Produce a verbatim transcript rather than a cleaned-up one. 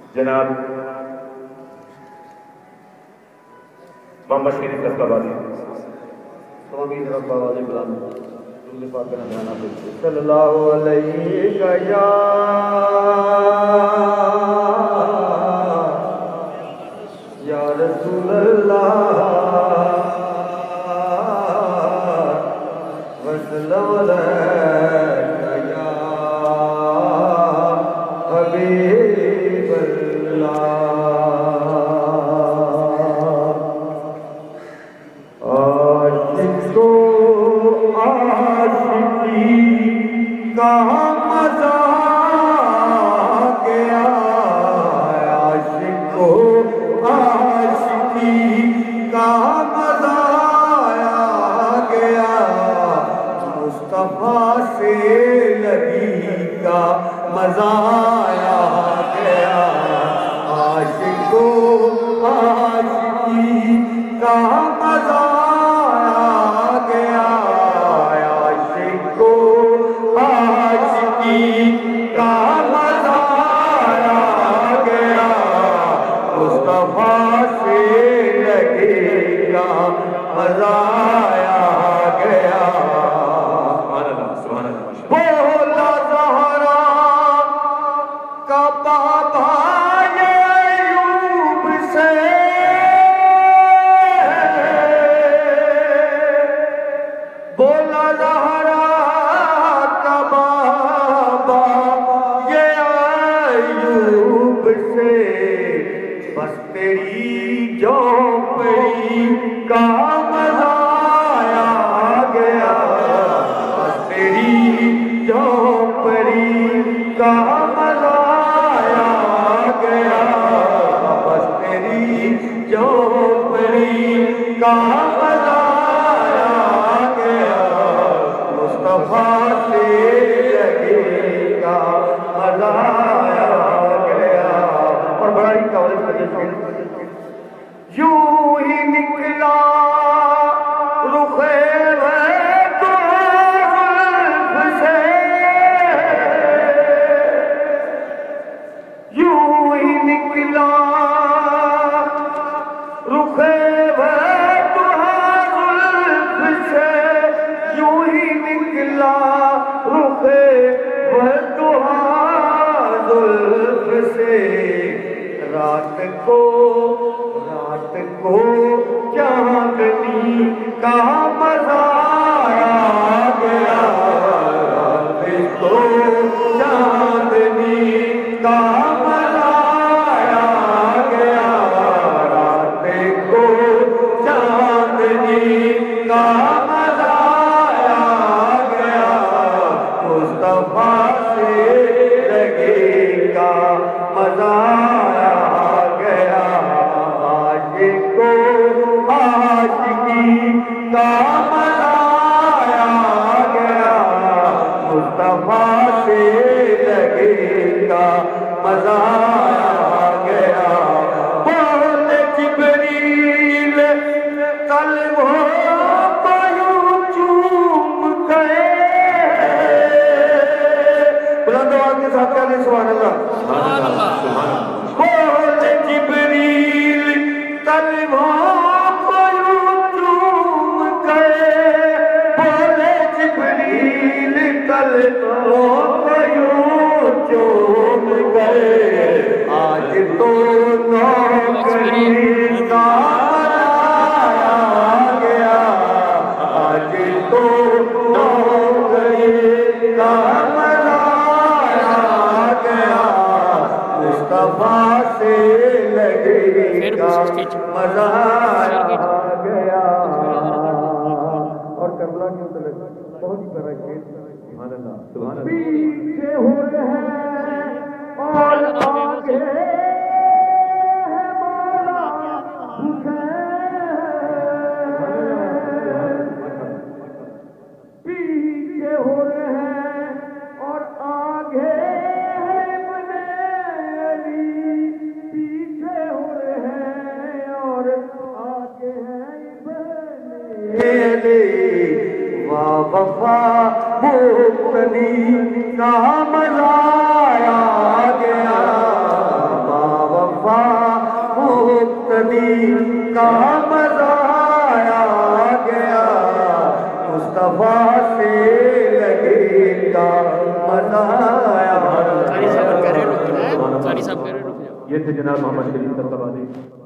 जनाब मोहम्मद शरीफ दस्ताबादी तो अभी जरा बाबाजी बुलाना तुमने पाक का गाना बोलते सल्लल्लाहु अलैहि या या रसूल अल्लाह वसल्लम अलैका या हबीब अल्लाह। आशिको आशिकी का मजा गया, आशिको आशिकी का मजा गया, मुस्तफा से लगी का मजा गया। आशिको आशिकी का मजा गया, आशिको आशिकी का मजा गया, मुस्तफा से लगेगा मजा गया। बोला ज़हरा का बाबा अय्यूब से, बोला ज़हरा का बाबा ये अय्यूब से, बस तेरी झोंपड़ी का मजा आ गया, बस तेरी झोंपड़ी का मजा आ गया, बस तेरी झोंपड़ी का मजा आ गया, मुस्तफा से लगेगा मजा आ गया। और बड़ा ही कवरेज यूं ही निकला रुखे तो जुल्फ से, यूं ही निकला रुखे तो जुल्फ से, यूं ही निकला रुखे तो जुल्फ से। रात को रात को चांदनी का मजा आ गया, रात को चांदनी का मजा आ गया, रात को चांदनी का मजा आ गया, मुस्तफा से लगेगा मजा आ गया। आशिको आशिकी का मजा आ गया, मुस्तफा से लगेगा मजा आ गया। बोले जिब्रील कल वो तो यूं चूम गए, बुलंद आवाज के साथ कहते सुभान अल्लाह सुभान अल्लाह सुभान अल्लाह। बोले जिब्रील कल वो तो यूं चूम गए, बोले जिब्रील कल वो तो यूं चूम गए, आज तो नौकरी का आ गया, आज तो नौकरी का आ गया, मुस्तफा से लगेगा मजा आ गया। और करबला की उतले बहुत ही प्यारा शेर, सुभान अल्लाह सुभान अल्लाह। पीछे हो रहे हैं और आगे है मौला हुसैन, पीछे हो रहे हैं और आगे है इब्ने अली, पीछे हो रहे हैं और आगे है इब्ने अली। वाह वफा मुक्तनी का मजा आ गया, वाह का मजा आ गया, मुस्तफा से लगे का मजा आया। सारी सब कह रहे रुक जाओ, सारी सब कह रहे रुक जाओ। ये थे जनाब मोहम्मद शरीफ साहब।